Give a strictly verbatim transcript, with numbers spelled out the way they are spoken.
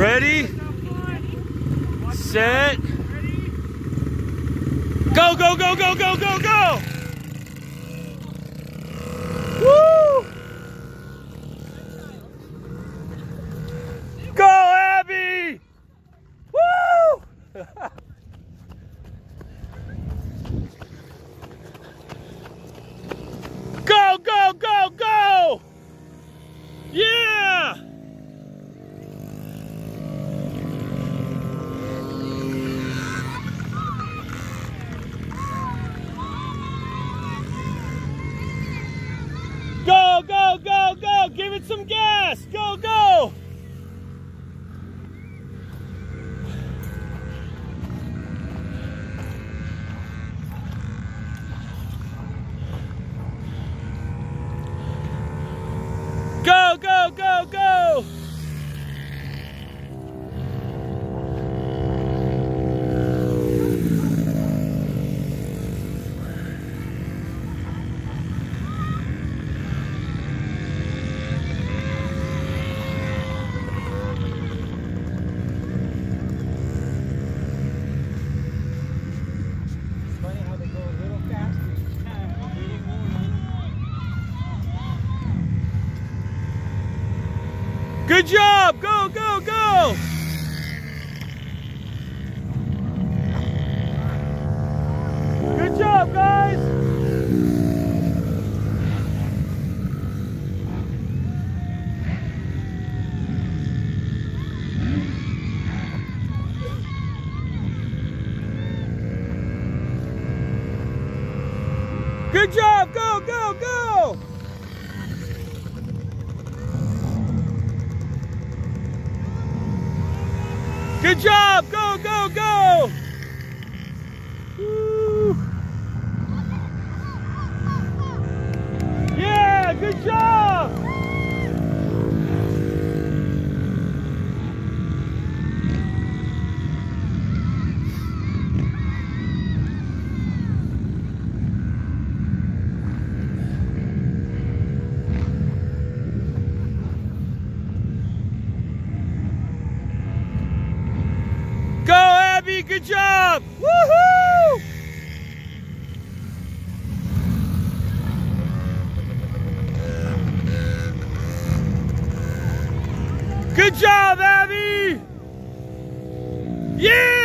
Ready? Set. Go, go, go, go, go, go, go! Woo! Go, Abby! Woo! Go, go, go, go! Yeah! Go, go, go, go! Give it some gas! Go, go! Go, go, go, go! Good job! Go, go, go! Good job, guys! Good job! Go, go, go! Good job! Go, go, go! Woo. Yeah, good job! Go, Abby! Good job! Woohoo! Good job, Abby! Yeah!